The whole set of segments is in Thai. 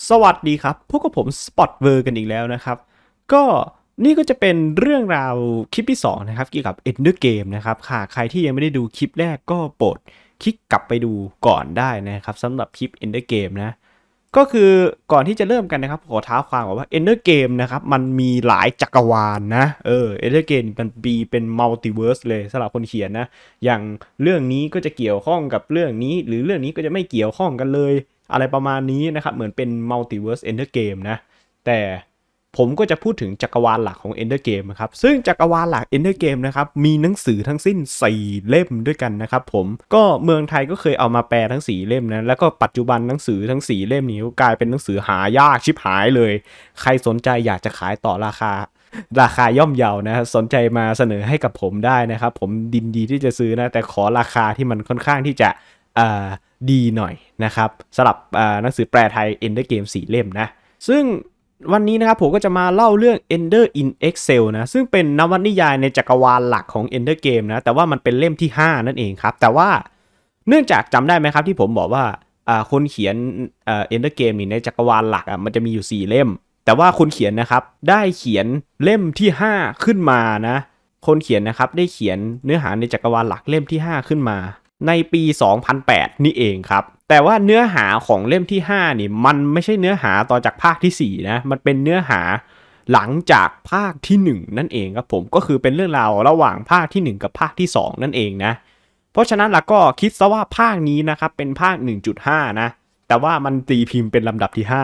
สวัสดีครับพวกกับผมสปอตเวอร์กันอีกแล้วนะครับก็นี่ก็จะเป็นเรื่องราวคลิปที่2นะครับเกี่ยวกับ Ender Game นะครับใครที่ยังไม่ได้ดูคลิปแรกก็โปรดคลิกกลับไปดูก่อนได้นะครับสำหรับคลิป Ender Game นะก็คือก่อนที่จะเริ่มกันนะครับขอท้าความก่อนว่า Ender Game นะครับมันมีหลายจักรวาลนะEnder Game มันเป็นมัลติเวิร์สเลยสำหรับคนเขียนนะอย่างเรื่องนี้ก็จะเกี่ยวข้องกับเรื่องนี้หรือเรื่องนี้ก็จะไม่เกี่ยวข้องกันเลยอะไรประมาณนี้นะครับเหมือนเป็น Multiverse Ender Game นะแต่ผมก็จะพูดถึงจักรวาลหลักของ Ender Game นะครับซึ่งจักรวาลหลัก Ender Game นะครับมีหนังสือทั้งสิ้น4เล่มด้วยกันนะครับผมก็เมืองไทยก็เคยเอามาแปลทั้ง4เล่มนะแล้วก็ปัจจุบันหนังสือทั้ง4เล่มนี้กลายเป็นหนังสือหายากชิบหายเลยใครสนใจอยากจะขายต่อราคาย่อมเยานะสนใจมาเสนอให้กับผมได้นะครับผมดินดีที่จะซื้อนะแต่ขอราคาที่มันค่อนข้างที่จะดีหน่อยนะครับสำหรับหนังสือแปลไทย Ender Game 4 เล่มนะซึ่งวันนี้นะครับผมก็จะมาเล่าเรื่อง Ender in Excel นะซึ่งเป็นนวนิยายในจักรวาลหลักของ Ender Game นะแต่ว่ามันเป็นเล่มที่5นั่นเองครับแต่ว่าเนื่องจากจำได้ไหมครับที่ผมบอกว่าคนเขียนEnder Game นี่ในจักรวาลหลักมันจะมีอยู่4เล่มแต่ว่าคนเขียนนะครับได้เขียนเล่มที่5ขึ้นมานะคนเขียนนะครับได้เขียนเนื้อหาในจักรวาลหลักเล่มที่5ขึ้นมาในปี 2008 นี่เองครับแต่ว่าเนื้อหาของเล่มที่5นี่มันไม่ใช่เนื้อหาต่อจากภาคที่4นะมันเป็นเนื้อหาหลังจากภาคที่1นั่นเองครับผมก็คือเป็นเรื่องราวระหว่างภาคที่1กับภาคที่2นั่นเองนะเพราะฉะนั้นเราก็คิดซะว่าภาคนี้นะครับเป็นภาค 1.5 นะแต่ว่ามันตีพิมพ์เป็นลำดับที่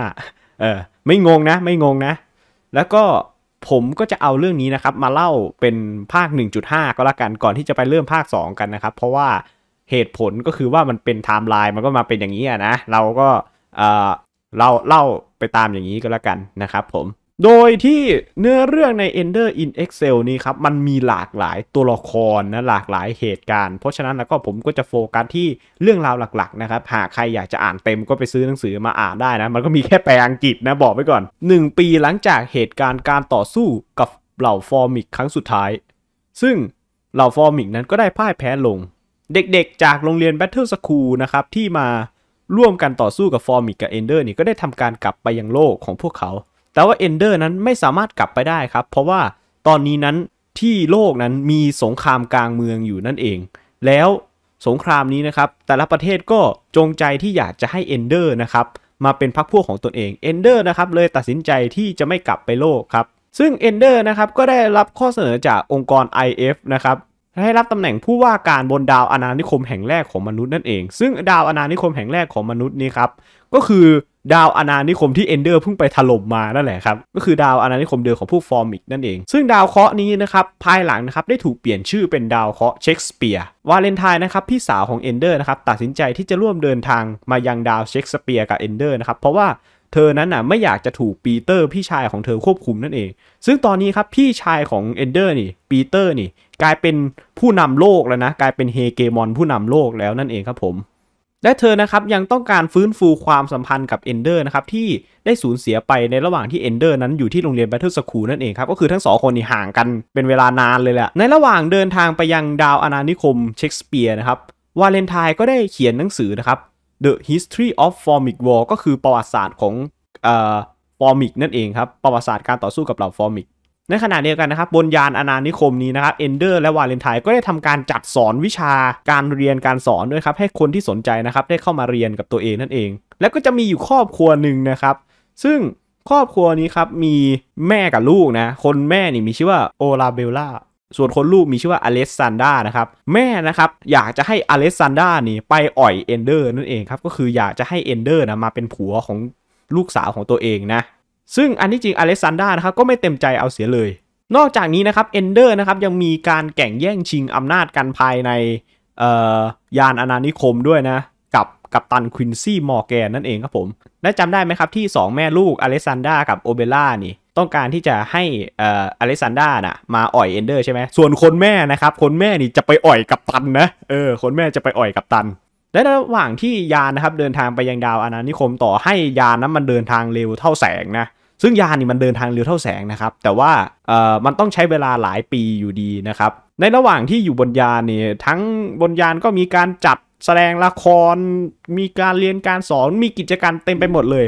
5ไม่งงนะแล้วก็ผมก็จะเอาเรื่องนี้นะครับมาเล่าเป็นภาค 1.5 ก็แล้วกันก่อนที่จะไปเริ่มภาค2กันนะครับเพราะว่าเหตุผลก็คือว่ามันเป็นไทม์ไลน์มันก็มาเป็นอย่างนี้นะเราก็เล่าไปตามอย่างนี้ก็แล้วกันนะครับผมโดยที่เนื้อเรื่องใน Ender in Excel นี้ครับมันมีหลากหลายตัวละครนะหลากหลายเหตุการณ์เพราะฉะนั้นแล้วก็ผมก็จะโฟกัสที่เรื่องราวหลักๆนะครับหากใครอยากจะอ่านเต็มก็ไปซื้อหนังสือมาอ่านได้นะมันก็มีแค่แปลอังกฤษนะบอกไว้ก่อน1 ปีหลังจากเหตุการณ์การต่อสู้กับเหล่าฟอร์มิกครั้งสุดท้ายซึ่งเหล่าฟอร์มิกนั้นก็ได้พ่ายแพ้ลงเด็กๆจากโรงเรียน Battle School นะครับที่มาร่วมกันต่อสู้กับฟอร์มิกกับเอนเดอร์นี่ก็ได้ทำการกลับไปยังโลกของพวกเขาแต่ว่าเอนเดอร์นั้นไม่สามารถกลับไปได้ครับเพราะว่าตอนนี้นั้นที่โลกนั้นมีสงครามกลางเมืองอยู่นั่นเองแล้วสงครามนี้นะครับแต่ละประเทศก็จงใจที่อยากจะให้เอนเดอร์นะครับมาเป็นพรรคพวกของตนเองเอนเดอร์นะครับเลยตัดสินใจที่จะไม่กลับไปโลกครับซึ่งเอนเดอร์นะครับก็ได้รับข้อเสนอจากองค์กร IF นะครับให้รับตำแหน่งผู้ว่าการบนดาวอาณานิคมแห่งแรกของมนุษย์นั่นเองซึ่งดาวอาณานิคมแห่งแรกของมนุษย์นี้ครับก็คือดาวอาณานิคมที่เอนเดอร์เพิ่งไปถล่มมานั่นแหละครับก็คือดาวอาณานิคมเดิมของพวกฟอร์มิกนั่นเองซึ่งดาวเคราะห์นี้นะครับภายหลังนะครับได้ถูกเปลี่ยนชื่อเป็นดาวเคราะห์เชคสเปียร์วาเลนไทน์นะครับพี่สาวของเอนเดอร์นะครับตัดสินใจที่จะร่วมเดินทางมายังดาวเชคสเปียร์กับเอนเดอร์นะครับเพราะว่าเธอนั้นไม่อยากจะถูกปีเตอร์พี่ชายของเธอควบคุมนั่นเองซึ่งตอนนี้ครับพี่ชายของเอนเดอร์นี่ปีเตอร์นี่กลายเป็นผู้นำโลกแล้วนะกลายเป็นเฮเกมอนผู้นำโลกแล้วนั่นเองครับผมและเธอนะครับยังต้องการฟื้นฟูความสัมพันธ์กับเอนเดอร์นะครับที่ได้สูญเสียไปในระหว่างที่เอนเดอร์นั้นอยู่ที่โรงเรียน Battle School นั่นเองครับก็คือทั้ง2คนนี่ห่างกันเป็นเวลานานเลยแหละในระหว่างเดินทางไปยังดาวอาณานิคมเชคสเปียร์นะครับวาเลนไทน์ก็ได้เขียนหนังสือนะครับ The History of Formic War ก็คือประวัติศาสตร์ของฟอร์มิกนั่นเองครับประวัติศาสตร์การต่อสู้กับเหล่าฟอร์มิกในขณะเดียวกันนะครับบนยานอาณานิคมนี้นะครับเอนเดอร์และวาเลนไทน์ก็ได้ทำการจัดสอนวิชาการเรียนการสอนด้วยครับให้คนที่สนใจนะครับได้เข้ามาเรียนกับตัวเองนั่นเองแล้วก็จะมีอยู่ครอบครัวหนึ่งนะครับซึ่งครอบครัวนี้ครับมีแม่กับลูกนะคนแม่นี่มีชื่อว่าโอลาเบลล่าส่วนคนลูกมีชื่อว่าอเลสซานดรานะครับแม่นะครับอยากจะให้อเลสซานดรานี่ไปอ่อยเอนเดอร์นั่นเองครับก็คืออยากจะให้เอนเดอร์นะมาเป็นผัวของลูกสาวของตัวเองนะซึ่งอันที่จริงอเลสซานดรานะครับก็ไม่เต็มใจเอาเสียเลยนอกจากนี้นะครับเอนเดอร์นะครับยังมีการแข่งแย่งชิงอำนาจกันภายในยานอาณานิคมด้วยนะกับกัปตันควินซี่มอร์แกนนั่นเองครับผมและจำได้ไหมครับที่2แม่ลูกอเลสซานดรากับโอเบล่านี่ต้องการที่จะให้อเลสซานดราน่ะมาอ่อยเอนเดอร์ใช่ไหมส่วนคนแม่นะครับคนแม่นี่จะไปอ่อยกัปตันนะคนแม่จะไปอ่อยกัปตันและระหว่างที่ยานนะครับเดินทางไปยังดาวอาณานิคมต่อให้ยานนั้นมันเดินทางเร็วเท่าแสงนะซึ่งยานนี่มันเดินทางเร็วเท่าแสงนะครับแต่ว่ามันต้องใช้เวลาหลายปีอยู่ดีนะครับในระหว่างที่อยู่บนยานนี่ทั้งบนยานก็มีการจัดแสดงละครมีการเรียนการสอนมีกิจกรรมเต็มไปหมดเลย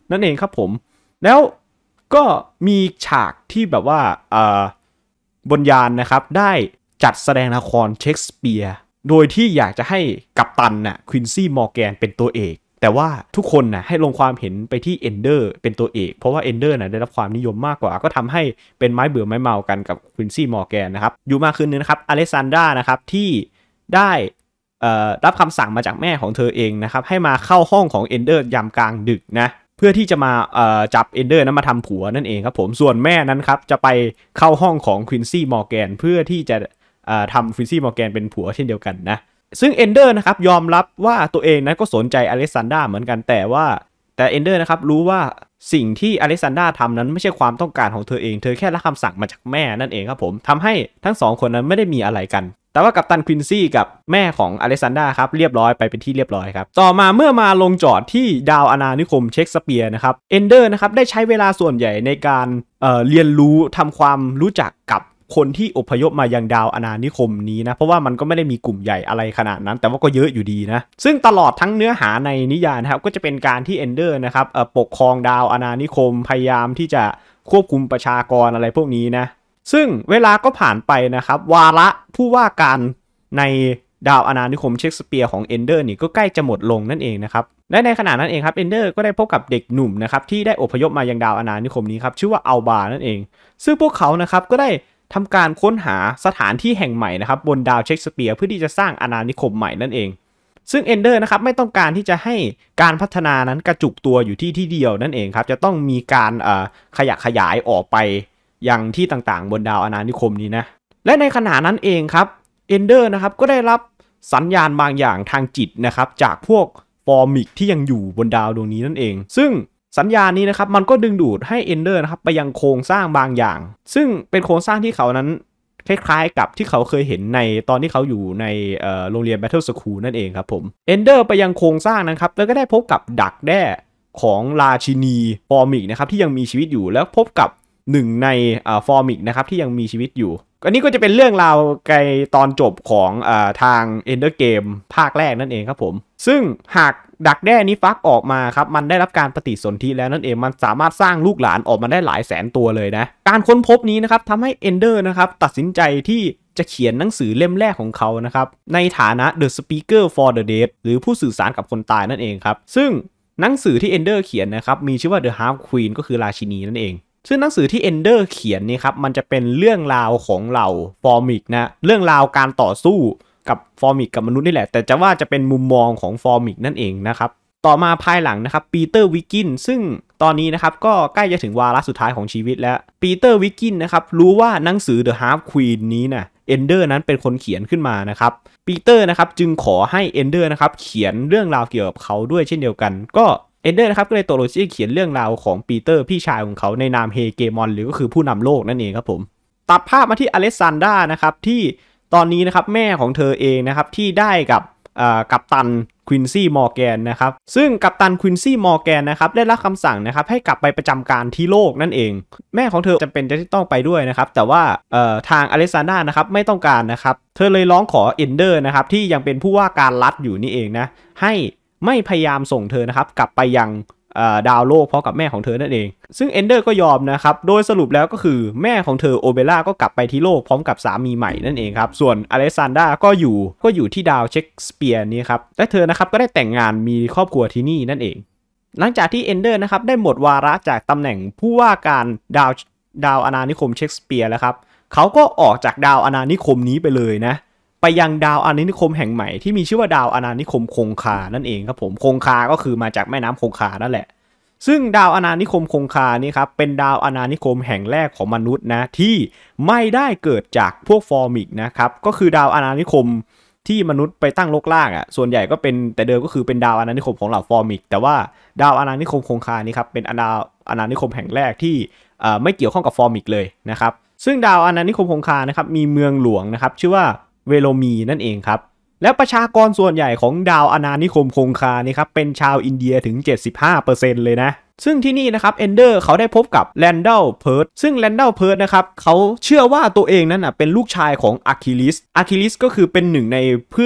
นั่นเองครับผมแล้วก็มีฉากที่แบบว่าบนยานนะครับได้จัดแสดงละครเชคสเปียร์โดยที่อยากจะให้กัปตันน่ะควินซี่มอร์แกนเป็นตัวเอกแต่ว่าทุกคนนะให้ลงความเห็นไปที่เอนเดอร์เป็นตัวเอกเพราะว่าเอนเดอร์นะได้รับความนิยมมากกว่าก็ทำให้เป็นไม้เบื่อไม้เมากันกับควินซี่มอร์แกนนะครับอยู่มาคืนนึงนะครับอเล็กซานดรานะครับที่ได้รับคำสั่งมาจากแม่ของเธอเองนะครับให้มาเข้าห้องของเอนเดอร์ยามกลางดึกนะเพื่อที่จะมาจับเอนเดอร์นั้นมาทำผัวนั่นเองครับผมส่วนแม่นั้นครับจะไปเข้าห้องของควินซี่มอร์แกนเพื่อที่จะทำควินซี่มอร์แกนเป็นผัวเช่นเดียวกันนะซึ่งเอนเดอร์นะครับยอมรับว่าตัวเองนั้นก็สนใจอเล็กซานดราเหมือนกันแต่เอนเดอร์นะครับรู้ว่าสิ่งที่อเล็กซานดราทำนั้นไม่ใช่ความต้องการของเธอเองเธอแค่รับคำสั่งมาจากแม่นั่นเองครับผมทำให้ทั้งสองคนนั้นไม่ได้มีอะไรกันแต่ว่ากัปตันควินซี่กับแม่ของอเล็กซานดราครับเรียบร้อยไปเป็นที่เรียบร้อยครับต่อมาเมื่อมาลงจอดที่ดาวอาณานิคมเชคสเปียร์นะครับเอนเดอร์นะครับได้ใช้เวลาส่วนใหญ่ในการเรียนรู้ทำความรู้จักกับคนที่อพยพมายังดาวอาณานิคมนี้นะเพราะว่ามันก็ไม่ได้มีกลุ่มใหญ่อะไรขนาดนั้นแต่ว่าก็เยอะอยู่ดีนะซึ่งตลอดทั้งเนื้อหาในนิยายนะครับก็จะเป็นการที่เอนเดอร์นะครับปกครองดาวอาณานิคมพยายามที่จะควบคุมประชากรอะไรพวกนี้นะซึ่งเวลาก็ผ่านไปนะครับวาระผู้ว่าการในดาวอาณานิคมเชคสเปียร์ของเอนเดอร์นี่ก็ใกล้จะหมดลงนั่นเองนะครับและในขณะนั้นเองครับเอนเดอร์ก็ได้พบกับเด็กหนุ่มนะครับที่ได้อพยพมายังดาวอาณานิคมนี้ครับชื่อว่าอัลบานั่นเองซึ่งพวกเขานะครับก็ได้ทำการค้นหาสถานที่แห่งใหม่นะครับบนดาวเชคสเปียร์เพื่อที่จะสร้างอาณานิคมใหม่นั่นเองซึ่งเอนเดอร์นะครับไม่ต้องการที่จะให้การพัฒนานั้นกระจุกตัวอยู่ที่เดียวนั่นเองครับจะต้องมีการขยายออกไปยังที่ต่างๆบนดาวอาณานิคมนี้นะและในขณะนั้นเองครับเอนเดอร์นะครับก็ได้รับสัญญาณบางอย่างทางจิตนะครับจากพวกฟอร์มิกที่ยังอยู่บนดาวดวงนี้นั่นเองซึ่งสัญญาณนี้นะครับมันก็ดึงดูดให้เอนเดอร์นะครับไปยังโครงสร้างบางอย่างซึ่งเป็นโครงสร้างที่เขานั้นคล้ายๆกับที่เขาเคยเห็นในตอนที่เขาอยู่ในโรงเรียน Battle School นั่นเองครับผมเอนเดอร์ไปยังโครงสร้างนะครับแล้วก็ได้พบกับดักแด้ของราชินีฟอร์มิกนะครับที่ยังมีชีวิตอยู่แล้วพบกับหนึ่งในฟอร์มิกนะครับที่ยังมีชีวิตอยู่อันนี้ก็จะเป็นเรื่องราวในตอนจบของทาง Ender Game ภาคแรกนั่นเองครับผมซึ่งหากดักแด้นี้ฟักออกมาครับมันได้รับการปฏิสนธิแล้วนั่นเองมันสามารถสร้างลูกหลานออกมาได้หลายแสนตัวเลยนะการค้นพบนี้นะครับทำให้ Ender นะครับตัดสินใจที่จะเขียนหนังสือเล่มแรกของเขานะครับในฐานะ The Speaker for the Dead หรือผู้สื่อสารกับคนตายนั่นเองครับซึ่งหนังสือที่ Ender เขียนนะครับมีชื่อว่า The Half Queen ก็คือราชินีนั่นเองซึ่งหนังสือที่เอนเดอร์เขียนนี่ครับมันจะเป็นเรื่องราวของเหล่าฟอร์มิกนะเรื่องราวการต่อสู้กับฟอร์มิกกับมนุษย์นี่แหละแต่จะว่าจะเป็นมุมมองของฟอร์มิกนั่นเองนะครับต่อมาภายหลังนะครับปีเตอร์วิกกินซึ่งตอนนี้นะครับก็ใกล้จะถึงวาระสุดท้ายของชีวิตแล้วปีเตอร์วิกกินนะครับรู้ว่าหนังสือ The Half Queen นี้นะเอนเดอร์นั้นเป็นคนเขียนขึ้นมานะครับปีเตอร์นะครับจึงขอให้เอนเดอร์นะครับเขียนเรื่องราวเกี่ยวกับเขาด้วยเช่นเดียวกันก็เอนเดอร์นะครับก็เลยตกลงที่เขียนเรื่องราวของปีเตอร์พี่ชายของเขาในนามเฮเกมอนหรือก็คือผู้นำโลกนั่นเองครับผมตัดภาพมาที่อเล็กซานดรานะครับที่ตอนนี้นะครับแม่ของเธอเองนะครับที่ได้กับกัปตันควินซี่มอร์แกนนะครับซึ่งกัปตันควินซี่มอร์แกนนะครับได้รับคำสั่งนะครับให้กลับไปประจำการที่โลกนั่นเองแม่ของเธอจำเป็นจะต้องไปด้วยนะครับแต่ว่าทางอเล็กซานดรานะครับไม่ต้องการนะครับเธอเลยร้องขอเอนเดอร์นะครับที่ยังเป็นผู้ว่าการรัฐอยู่นี่เองนะให้ไม่พยายามส่งเธอนะครับกลับไปยังดาวโลกพร้อมกับแม่ของเธอนั่นเองซึ่งเอนเดอร์ก็ยอมนะครับโดยสรุปแล้วก็คือแม่ของเธอโอเบล่าก็กลับไปที่โลกพร้อมกับสามีใหม่นั่นเองครับส่วนอเล็กซานดราก็อยู่ที่ดาวเชคสเปียร์นี้ครับและเธอนะครับก็ได้แต่งงานมีครอบครัวที่นี่นั่นเองหลังจากที่เอนเดอร์นะครับได้หมดวาระจากตำแหน่งผู้ว่าการดาวอาณานิคมเชคสเปียร์แล้วครับเขาก็ออกจากดาวอาณานิคมนี้ไปเลยนะไปยังดาวอาณานิคมแห่งใหม่ที่มีชื่อว่าดาวอาณานิคมคงคานั่นเองครับผมคงคาก็คือมาจากแม่น้ำคงคานั่นแหละซึ่งดาวอาณานิคมคงคานี่ครับเป็นดาวอาณานิคมแห่งแรกของมนุษย์นะที่ไม่ได้เกิดจากพวกฟอร์มิกนะครับก็คือดาวอาณานิคมที่มนุษย์ไปตั้งรกรากส่วนใหญ่ก็เป็นแต่เดิมก็คือเป็นดาวอาณานิคมของเหล่าฟอร์มิกแต่ว่าดาวอาณานิคมคงคานี่ครับเป็นดาวอาณานิคมแห่งแรกที่ไม่เกี่ยวข้องกับฟอร์มิกเลยนะครับซึ่งดาวอาณานิคมคงคานะครับมีเมืองหลวงนะครับชื่อว่าเวโลมีนั่นเองครับแล้วประชากรส่วนใหญ่ของดาวอาณานิคมคงคานี่ครับเป็นชาวอินเดียถึง 75% เลยนะซึ่งที่นี่นะครับเอนเดอร์เขาได้พบกับแลนดัลเพิร์ทซึ่งแลนดัลเพิร์ทนะครับเขาเชื่อว่าตัวเองนั้นเป็นลูกชายของอะคิลิสก็คือเป็นหนึ่งในเพื่อน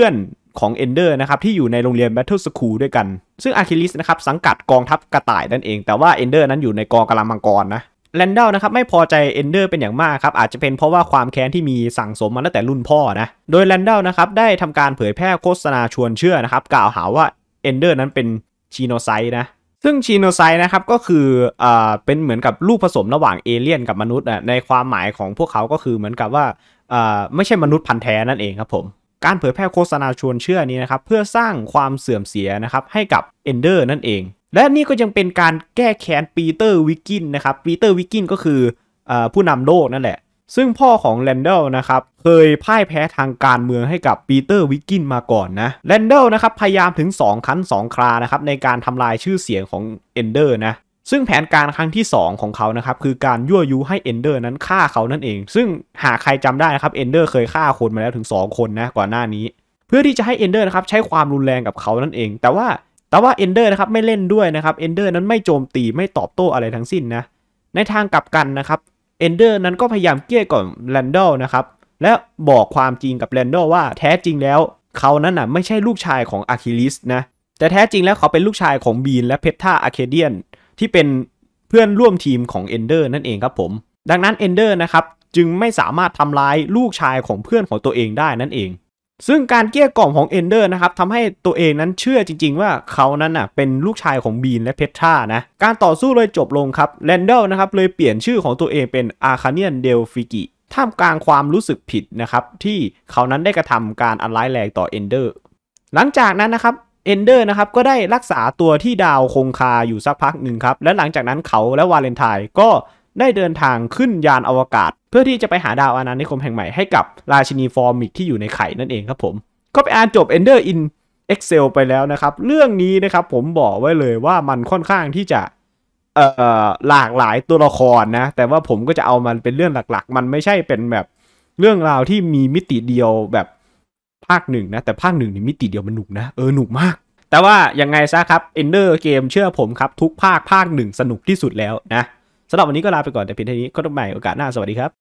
ของเอนเดอร์นะครับที่อยู่ในโรงเรียน Battle School ด้วยกันซึ่งอาร์คิลิสนะครับสังกัดกองทัพกระต่ายนั่นเองแต่ว่าเอนเดอร์นั้นอยู่ในกองกำลังมังกรนะแรนดัลนะครับไม่พอใจเอนเดอร์เป็นอย่างมากครับอาจจะเป็นเพราะว่าความแค้นที่มีสั่งสมมาตั้งแต่รุ่นพ่อนะโดยแรนดัลนะครับได้ทำการเผยแพร่โฆษณาชวนเชื่อนะครับกล่าวหาว่าเอนเดอร์นั้นเป็นชีโนไซต์นะซึ่งชีโนไซต์นะครับก็คือเป็นเหมือนกับลูกผสมระหว่างเอเลี่ยนกับมนุษย์ในความหมายของพวกเขาก็คือเหมือนกับว่าไม่ใช่มนุษย์พันธุ์แท้นั่นเองครับผมการเผยแพร่โฆษณาชวนเชื่อนี้นะครับเพื่อสร้างความเสื่อมเสียนะครับให้กับเอนเดอร์นั่นเองและนี่ก็ยังเป็นการแก้แค้นปีเตอร์วิกกินนะครับปีเตอร์วิกกินก็คือผู้นำโลกนั่นแหละซึ่งพ่อของแรนดัลนะครับเคยพ่ายแพ้ทางการเมืองให้กับปีเตอร์วิกกินมาก่อนนะแรนดัลนะครับพยายามถึง2 ครั้ง 2 ครานะครับในการทำลายชื่อเสียงของเอนเดอร์นะซึ่งแผนการครั้งที่2ของเขานะครับคือการยั่วยุให้เอนเดอร์นั้นฆ่าเขานั่นเองซึ่งหากใครจำได้นะครับเอนเดอร์เคยฆ่าคนมาแล้วถึง2 คนนะก่อนหน้านี้เพื่อที่จะให้เอนเดอร์นะครับใช้ความรุนแรงกับเขานั่นเองแต่ว่าเอนเดอร์นะครับไม่เล่นด้วยนะครับเอนเดอร์นั้นไม่โจมตีไม่ตอบโต้อะไรทั้งสิ้นนะในทางกลับกันนะครับเอนเดอร์นั้นก็พยายามเกลี้ยกล่อมแรนดัลนะครับและบอกความจริงกับแรนดัลว่าแท้จริงแล้วเขานั้นน่ะไม่ใช่ลูกชายของอะคิลิสนะแต่แท้จริงแล้วเขาเป็นลูกชายของบีนและเพทธาอาร์เคเดียนที่เป็นเพื่อนร่วมทีมของเอนเดอร์นั่นเองครับผมดังนั้นเอนเดอร์นะครับจึงไม่สามารถทำร้ายลูกชายของเพื่อนของตัวเองได้นั่นเองซึ่งการเกลี้ยกล่อมของเอนเดอร์นะครับทำให้ตัวเองนั้นเชื่อจริงๆว่าเขานั้นน่ะเป็นลูกชายของบีนและเพทรานะการต่อสู้เลยจบลงครับแรนดัลนะครับเลยเปลี่ยนชื่อของตัวเองเป็นอาร์คาเนียนเดลฟิกิท่ามกลางความรู้สึกผิดนะครับที่เขานั้นได้กระทำการอันร้ายแรงต่อเอนเดอร์หลังจากนั้นนะครับเอนเดอร์นะครับก็ได้รักษาตัวที่ดาวคงคาอยู่สักพักหนึ่งครับและหลังจากนั้นเขาและวาเลนไทน์ก็ได้เดินทางขึ้นยานอวกาศเพื่อที่จะไปหาดาวอาณานิคมแห่งใหม่ให้กับราชินีฟอร์มิกที่อยู่ในไข่นั่นเองครับผมก็ไปอ่านจบ Ender in Excel ไปแล้วนะครับเรื่องนี้นะครับผมบอกไว้เลยว่ามันค่อนข้างที่จะหลากหลายตัวละครนะแต่ว่าผมก็จะเอามันเป็นเรื่องหลักๆมันไม่ใช่เป็นแบบเรื่องราวที่มีมิติเดียวแบบภาคหนึ่งนะแต่ภาคหนึ่งนี่มิติเดียวมันหนุกนะหนุกมากแต่ว่ายังไงซะครับ Ender เกมเชื่อผมครับทุกภาคหนึ่งสนุกที่สุดแล้วนะสำหรับวันนี้ก็ลาไปก่อนแต่เพียงเท่านี้ก็ต้องใหม่โอกาสหน้าสวัสดีครับ